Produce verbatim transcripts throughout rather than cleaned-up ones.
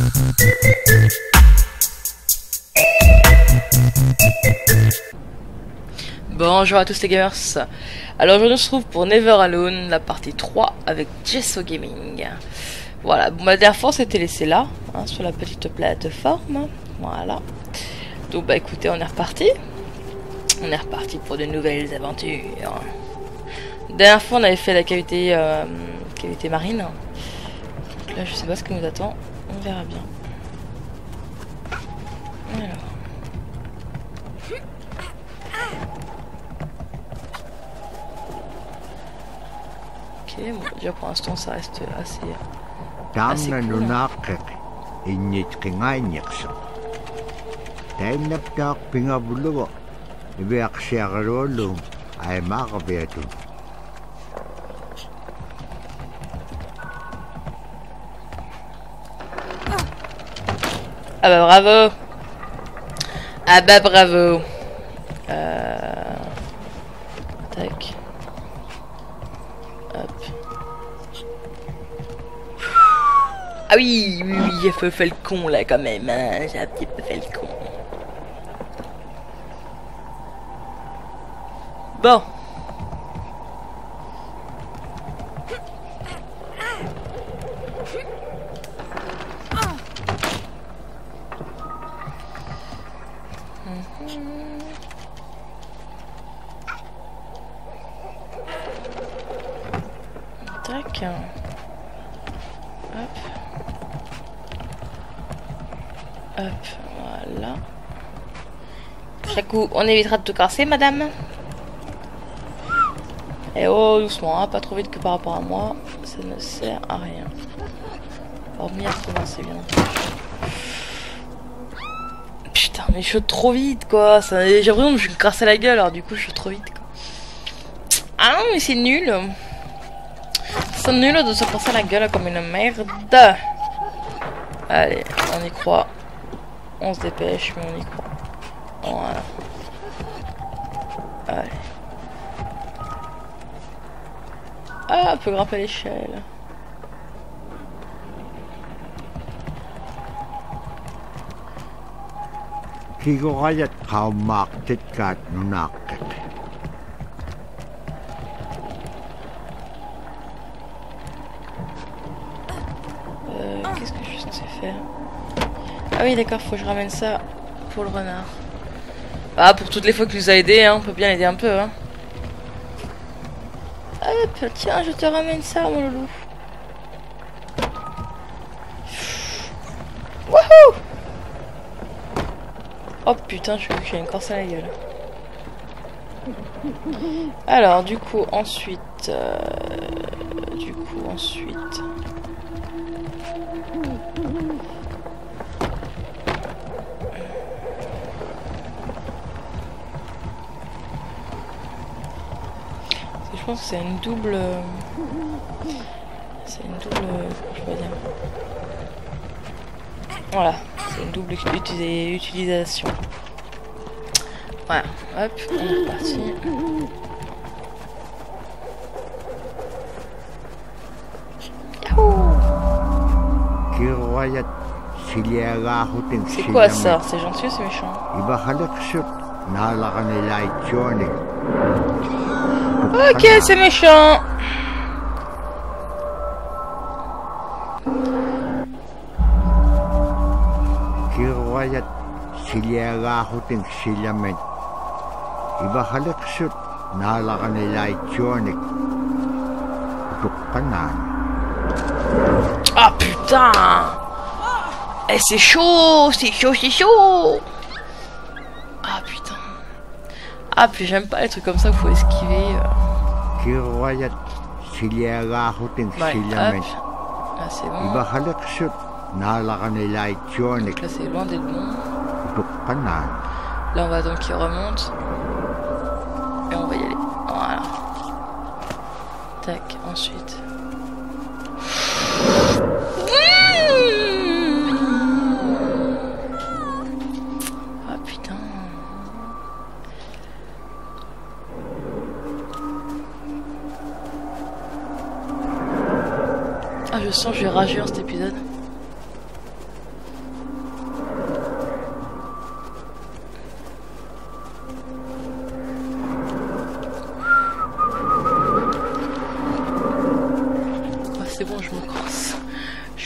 Bonjour à tous les gamers. Alors aujourd'hui on se retrouve pour Never Alone, la partie trois avec Gesso Gaming. Voilà, bon, ma dernière fois c'était laissé là, hein, sur la petite plateforme. Voilà. Donc bah écoutez, on est reparti. On est reparti pour de nouvelles aventures. La dernière fois on avait fait la cavité, euh, cavité marine. Donc là je sais pas ce qui nous attend, on verra bien. Alors. Bon, déjà pour l'instant ça reste assez, assez cool. Ah bah bravo. Ah bah bravo. Euh... Tac. Ah oui, oui, oui, j'ai fait, fait le con là quand même, hein. J'ai un petit peu fait le con. Bon. Tac. Hop. Hop, voilà. Chaque coup, on évitera de te casser, madame. Et oh, doucement, hein, pas trop vite que par rapport à moi. Ça ne sert à rien. Hormis à commencer, bien entendu. Putain, mais je suis trop vite, quoi. J'ai l'impression que je vais me casser la gueule, alors du coup, je suis trop vite, quoi. Ah non, mais c'est nul. C'est nul de se casser la gueule comme une merde. Allez, on y croit. On se dépêche, mais on y croit. Voilà. Allez. Ah, on peut grimper à l'échelle. Euh, qu'est-ce que je suis censé faire? Ah oui d'accord, faut que je ramène ça pour le renard. Ah, pour toutes les fois qu'il nous a aidé, hein, on peut bien l'aider un peu, hein. Hop, tiens, je te ramène ça, mon loulou. Wouhou! Oh putain, je crois que j'ai une corse à la gueule. Alors, du coup, ensuite... Euh, du coup, ensuite... Je pense que c'est une double... C'est une double... Comment je peux dire? Voilà, c'est une double utis utilisation. Voilà, hop, on est reparti. C'est quoi ça? C'est gentil ou c'est méchant? Ok, c'est méchant. Ah putain. Eh, c'est chaud, c'est chaud, c'est chaud. Ah putain. Ah puis j'aime pas les trucs comme ça qu'il faut esquiver. Euh... Ouais, hop. Là c'est bon. Donc là c'est loin d'être bon. Là on va attendre qu'il remonte. Et on va y aller. Voilà. Tac, ensuite. Ah putain. Ah je sens que je vais rager dans cet épisode.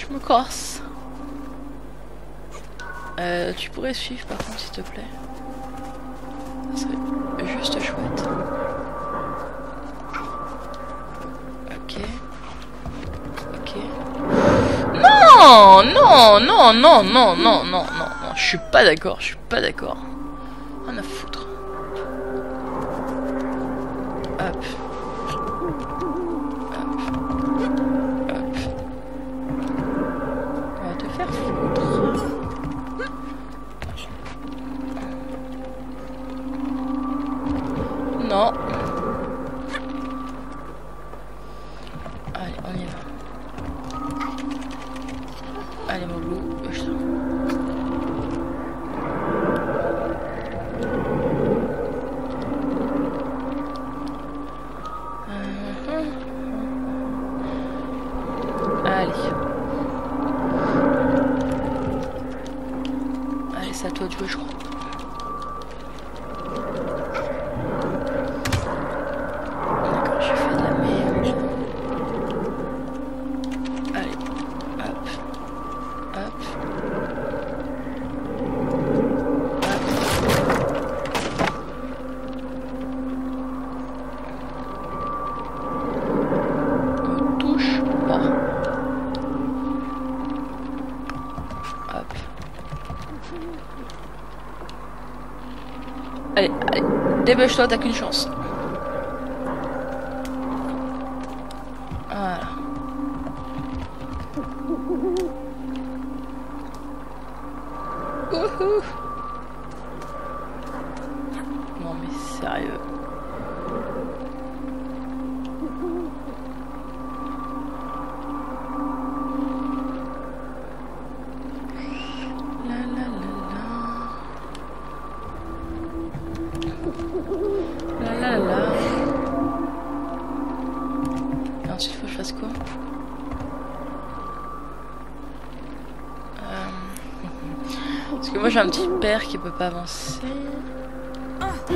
je me casse. Euh, tu pourrais suivre par contre s'il te plaît. Ça serait juste chouette. Ok. Ok. Non, non, non, non, non, non, non, non, non. Je suis pas d'accord, je suis pas d'accord. Rien à foutre. Hop. Non. Allez, on y va. Allez, mon loup, bouge-toi. Allez. Allez, c'est à toi de jouer, je crois. Allez, allez, débouche-toi, t'as qu'une chance. Voilà. Wouhou. Non mais sérieux. La la la. Et ensuite, faut que je fasse quoi? euh... Parce que moi j'ai un petit père qui peut pas avancer. Euh...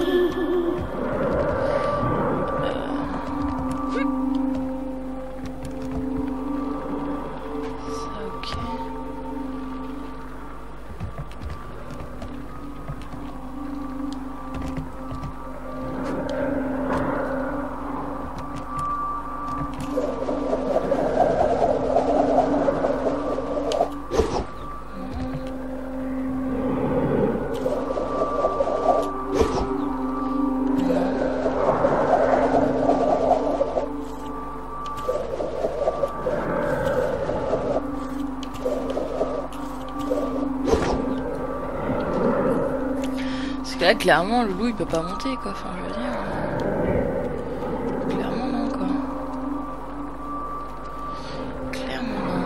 Ça, ok. Là, clairement, le loup il peut pas monter quoi. Enfin, je veux dire. Clairement, non quoi. Clairement, non.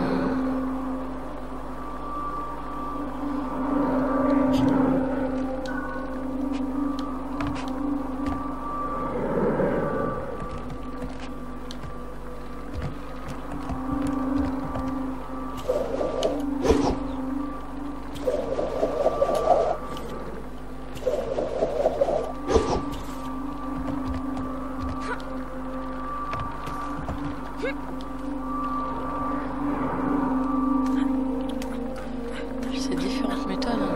C'est différentes méthodes. Hein,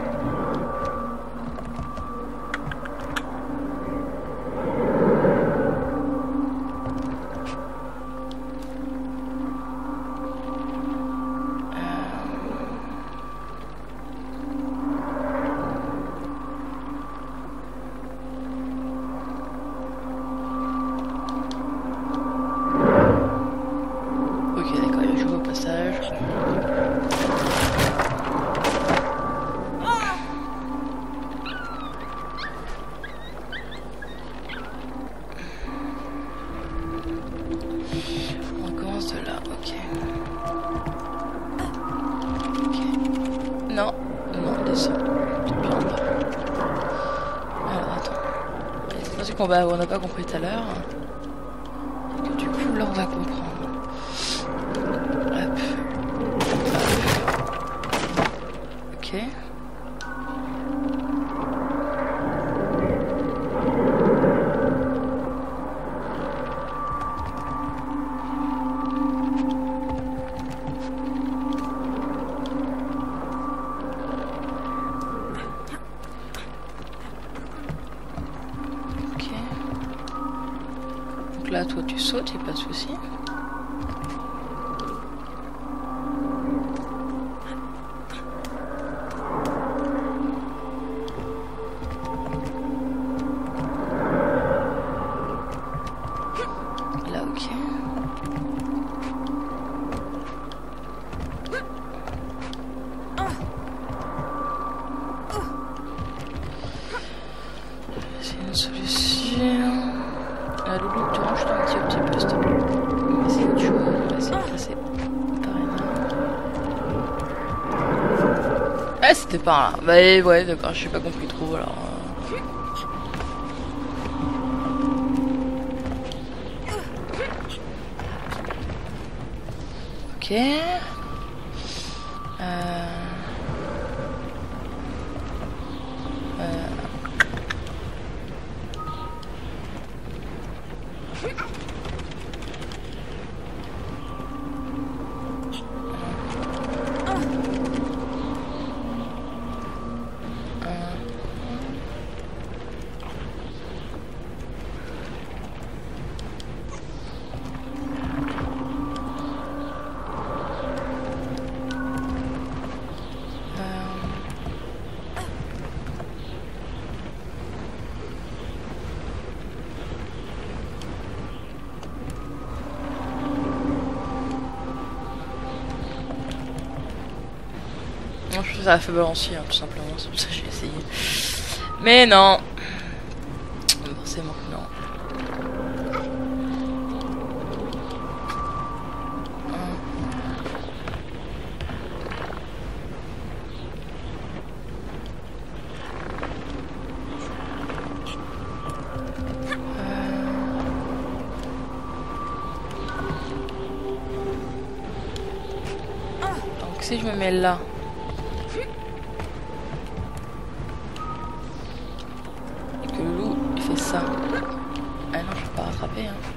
on commence de là, ok. Ok. Non, non, descends. Alors attends. C'est pas ce qu'on va, on n'a pas compris tout à l'heure. Du coup là on va comprendre. Hop. Ok. là, toi, tu sautes, y'a pas de souci. Là, ok. C'est une solution. La Loulou, tu ranges un petit, petit peu, s'il te plaît. On va essayer autre chose. On va essayer de passer par une. Ah, c'était par là. Bah, ouais, d'accord, je n'ai pas compris trop alors. Ok. Euh... Euh... Non, je trouve ça a fait balancier, hein, tout simplement, c'est pour ça que j'ai essayé. Mais non. Forcément que non. Donc si je me mets là. Ça. Ah non, je peux pas rattraper. Hein.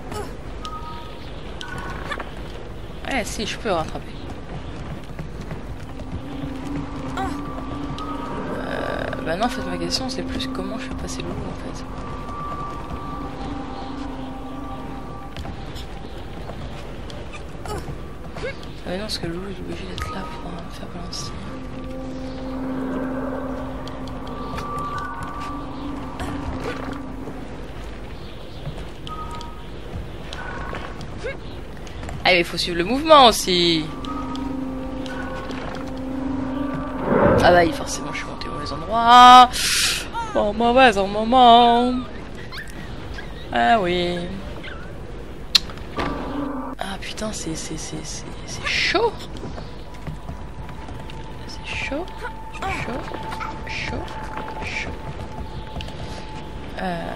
Ouais, si, je peux rattraper. Euh, bah non, en fait, ma question, c'est plus comment je fais passer l'eau, en fait. Ah mais non, parce que l'eau est obligé d'être là pour euh, faire balancer. Ah mais il faut suivre le mouvement aussi. Ah bah forcément je suis montée au mauvais endroit. Au mauvais moment. Ah oui. Ah putain c'est c'est c'est c'est c'est chaud. C'est chaud. Chaud. Chaud. Chaud. Euh...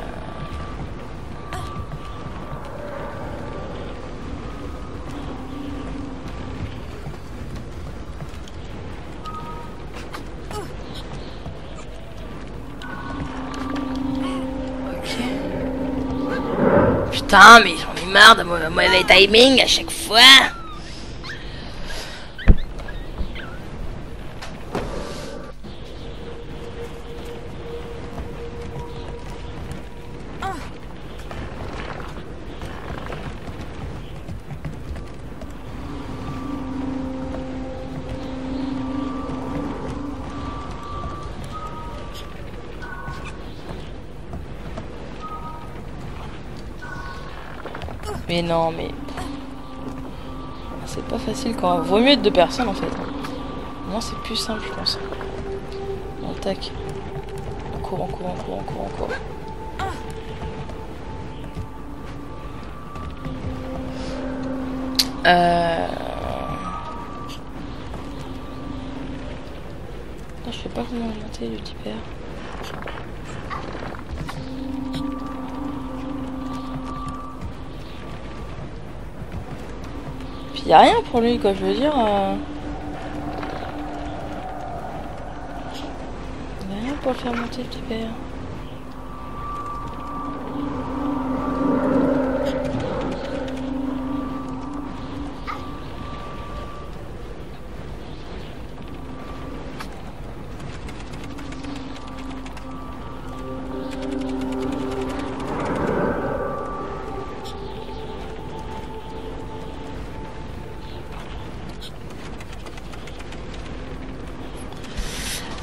Putain, mais j'en ai marre de mon mauvais timing à chaque fois. Mais non, mais... C'est pas facile quand même. Vaut mieux être deux personnes en fait. Moi c'est plus simple je pense. Bon, tac. On court, on court, on court, on court, on court. Euh... Non, je sais pas comment monter le typeur. Y a rien pour lui quoi, je veux dire. Euh... Y a rien pour le faire monter le petit père.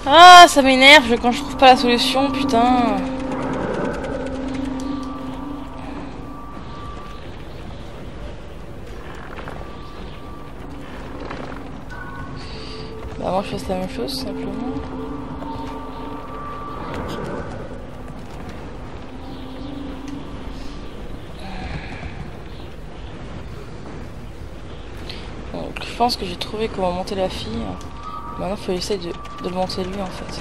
Ah, ça m'énerve quand je trouve pas la solution, putain. Bah moi je fasse la même chose simplement. Donc je pense que j'ai trouvé comment monter la fille. Maintenant il faut essayer de, de le monter lui en fait.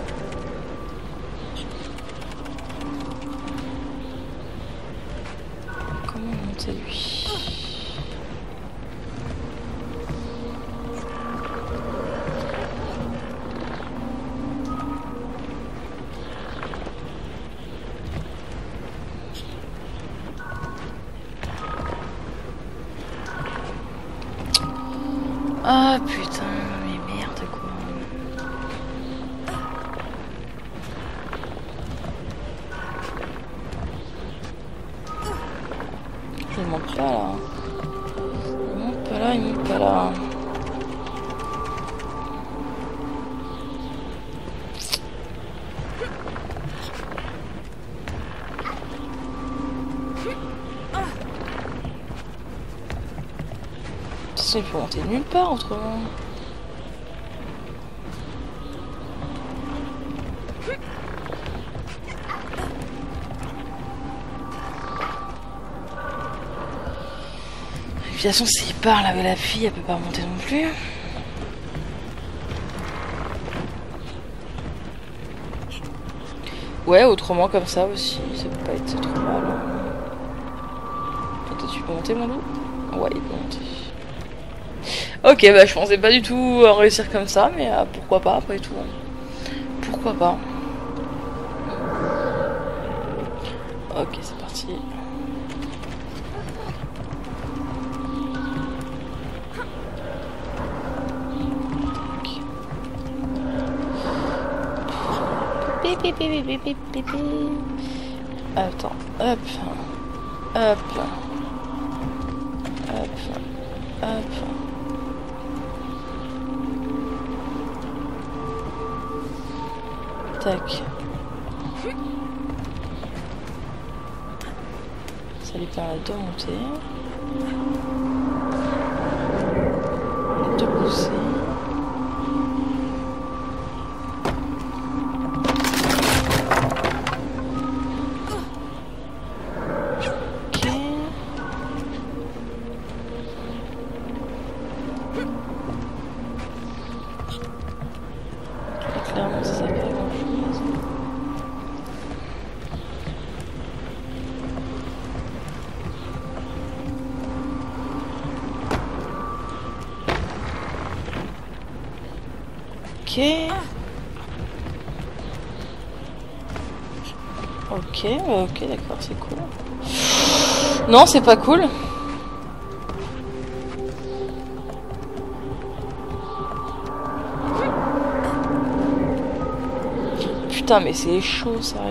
Comment monter lui? Ah putain, mais merde quoi. Je ne monte pas là. Il monte pas là, il monte pas là. Il faut monter nulle part autrement. De toute façon, s'il parle avec la fille, elle peut pas monter non plus. Ouais, autrement comme ça aussi, ça peut pas être trop mal. Toi, tu peux monter mon loup? Ouais, il peut monter. Ok, bah je pensais pas du tout réussir comme ça, mais euh, pourquoi pas après tout. Pourquoi pas. Ok, c'est parti. Attends, hop, hop, hop, hop. Tac. Ça lui permet de monter. De pousser. Ok. Et clairement, ça sert pas à grand chose. Ok. Ok, ok, d'accord, c'est cool. Non, c'est pas cool. Putain, mais c'est chaud, sérieux.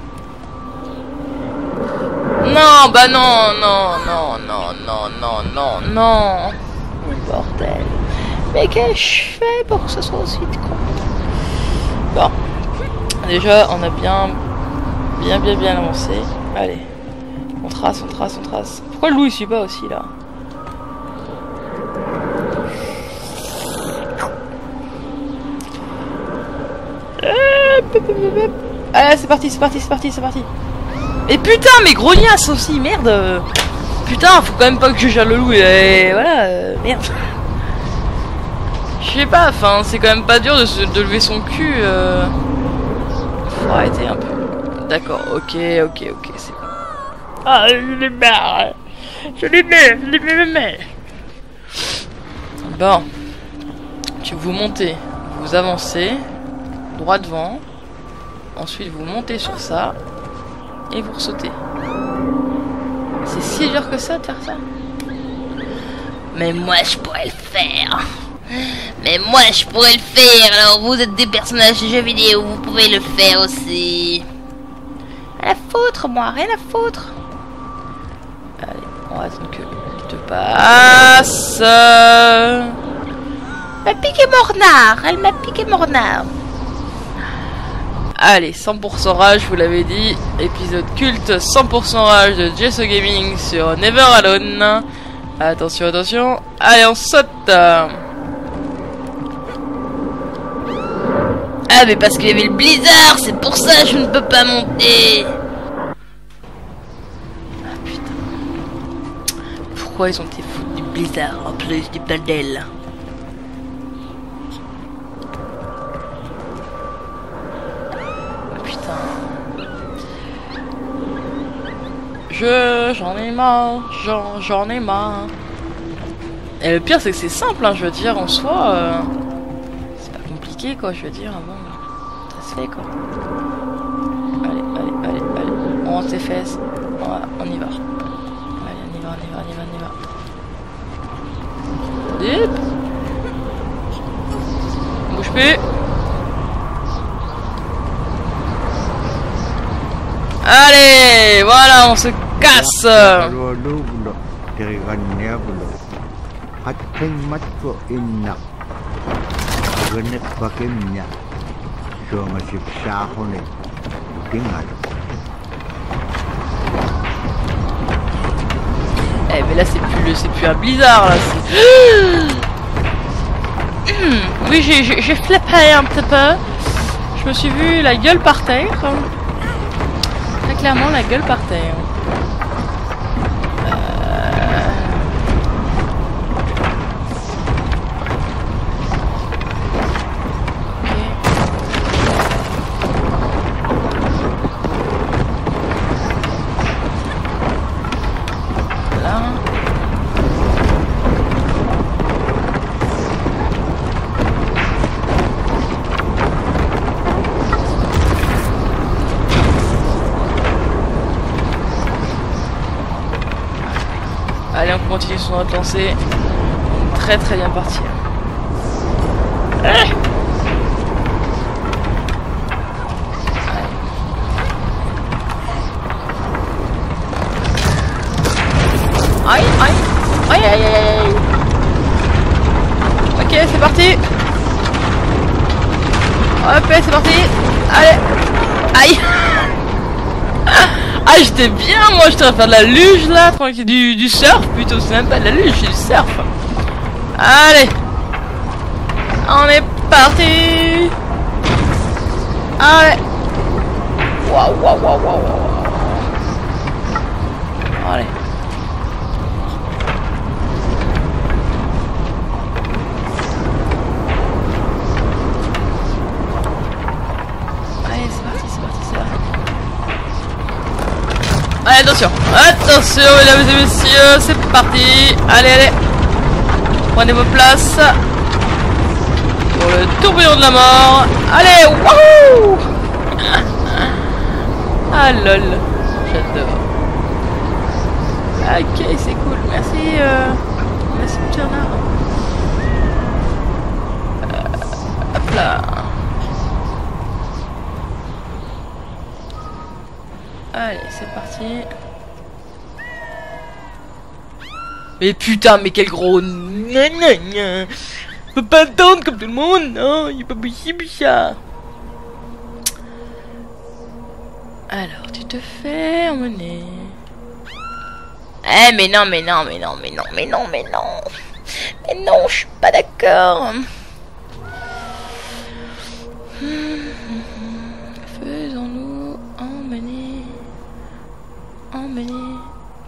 Non, bah non, non, non, non, non, non, non, non. Oh, bordel. Mais qu'est-ce que je fais pour que ce soit aussi con? Bon. Déjà, on a bien, bien, bien, bien avancé. Allez. On trace, on trace, on trace. Pourquoi le loup il suit pas aussi là? Allez, c'est parti, c'est parti, c'est parti, c'est parti. Et putain, mais grognasse aussi, merde. Putain, faut quand même pas que je gère le loup et voilà, euh, merde. Je sais pas, enfin, c'est quand même pas dur de, se, de lever son cul. Euh... Faut arrêter un peu. D'accord, ok, ok, ok, c'est bon. Ah, je l'ai marre. Je l'ai marre, je l'ai marre. Bon. Tu vous montez, vous avancez, droit devant. Ensuite, vous montez sur ça. Et vous sautez. C'est si dur que ça de faire ça? Mais moi, je pourrais le faire. Mais moi, je pourrais le faire. Alors, vous êtes des personnages de jeux vidéo, vous pouvez le faire aussi. Rien à foutre, moi, rien à foutre. Allez, on va attendre que il te passe. Elle m'a piqué mon renard. Elle m'a piqué mon renard. Allez, cent pour cent rage, vous l'avez dit. Épisode culte cent pour cent rage de Jesso Gaming sur Never Alone. Attention, attention. Allez, on saute. Ah, mais parce qu'il y avait le blizzard, c'est pour ça que je ne peux pas monter. Ah, putain. Pourquoi ils ont été foutus du blizzard en plus du bordel? Je, j'en ai marre, j'en, j'en ai marre. Et le pire c'est que c'est simple, hein, je veux dire, en soi, euh, c'est pas compliqué quoi, je veux dire, bon, ça se fait quoi. Allez, allez, allez, allez, on rentre ses fesses, on, va, on y va. Allez, on y va, on y va, on y va, on y va. Dip. On bouge plus. Allez, voilà, on se casse. Eh mais là c'est plus c'est plus un blizzard là. Oui, j'ai j'ai flippé un petit peu. Je me suis vu la gueule par terre. Très clairement la gueule par terre. Allez, on continue sur notre lancée. Très très bien parti. Allez. Aïe, aïe, aïe, aïe, aïe. Ok, c'est parti. Hop, c'est parti. Allez. Aïe. Ah, j'étais bien, moi, j'étais en train de faire de la luge là, tranquille, du, du surf plutôt, c'est même pas de la luge, c'est du surf. Allez, on est parti. Allez. Waouh, waouh, waouh, waouh. Allez. Allez, c'est parti, c'est parti, c'est parti. Allez, attention, attention mesdames et messieurs, c'est parti. Allez, allez, prenez vos places pour le tourbillon de la mort. Allez, wouhou. Ah lol, j'adore. Ok, c'est cool, merci, euh, merci Bernard. Euh, hop là. Allez, c'est parti. Mais putain, mais quel gros... Je peux pas attendre comme tout le monde, non, il est pas possible ça. Alors, tu te fais emmener. Eh, mais non, mais non, mais non, mais non, mais non, mais non. Mais non, je suis pas d'accord. Faisons-nous emmener. Emmener.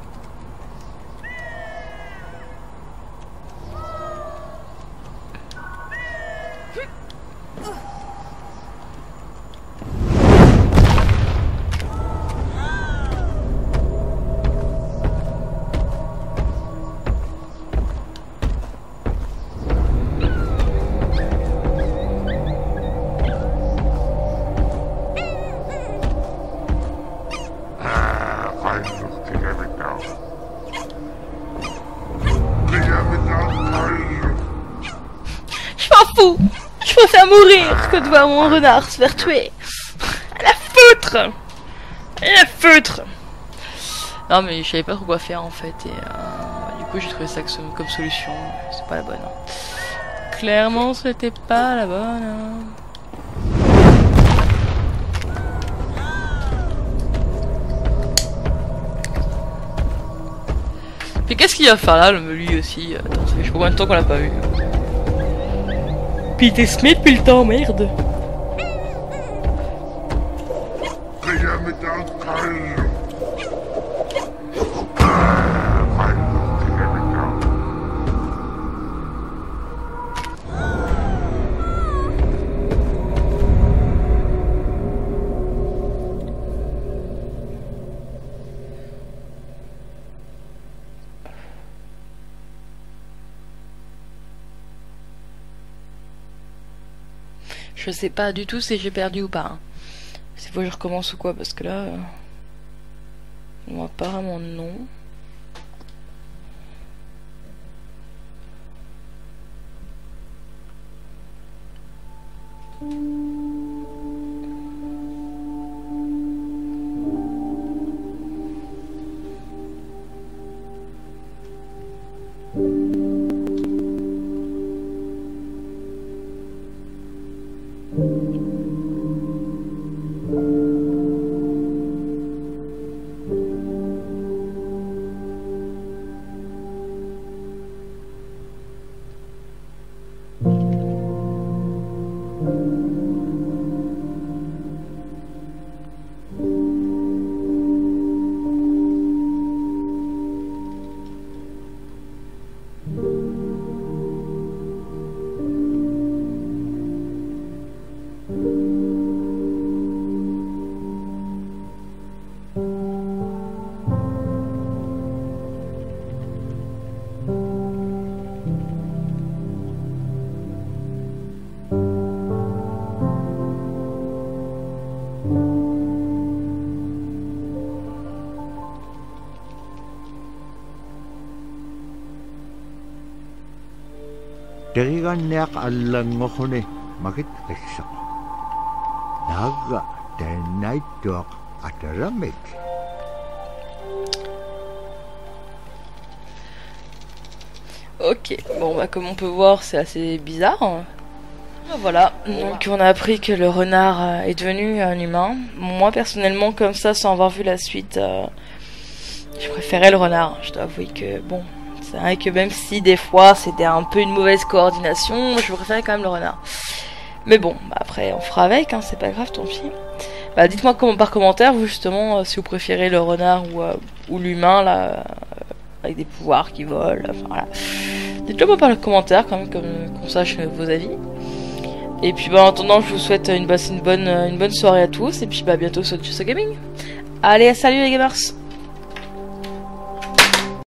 Je préfère mourir que de voir mon renard se faire tuer. À la foutre. À la foutre. Non mais je savais pas trop quoi faire en fait. Et euh, du coup j'ai trouvé ça comme solution. C'est pas la bonne. Hein. Clairement c'était pas la bonne. Hein. Puis qu'est-ce qu'il va faire là, le lui aussi? Attends, ça fait je sais pas combien de temps qu'on l'a pas vu. Puis il t'est semé depuis le temps, merde. Je sais pas du tout si j'ai perdu ou pas. Hein. C'est faut que je recommence ou quoi, parce que là... Euh... Bon, apparemment non. Teriganniaq allangohune makit qissa. Naga tennaittuaq ataramek. Ok, bon bah comme on peut voir c'est assez bizarre. Voilà, donc on a appris que le renard est devenu un humain. Moi personnellement comme ça sans avoir vu la suite, euh, je préférais le renard. Je dois avouer que bon... C'est vrai que même si des fois c'était un peu une mauvaise coordination, je préférais quand même le renard. Mais bon, bah après on fera avec, hein, c'est pas grave, tant pis. Bah dites-moi comment, par commentaire, vous justement, euh, si vous préférez le renard ou, euh, ou l'humain, là, euh, avec des pouvoirs qui volent, enfin voilà. Dites-le moi par le commentaire quand même, comme qu'on sache vos avis. Et puis bah en attendant, je vous souhaite une, bah, une, bonne, une bonne soirée à tous, et puis bah bientôt sur Just Gaming. Allez, salut les gamers!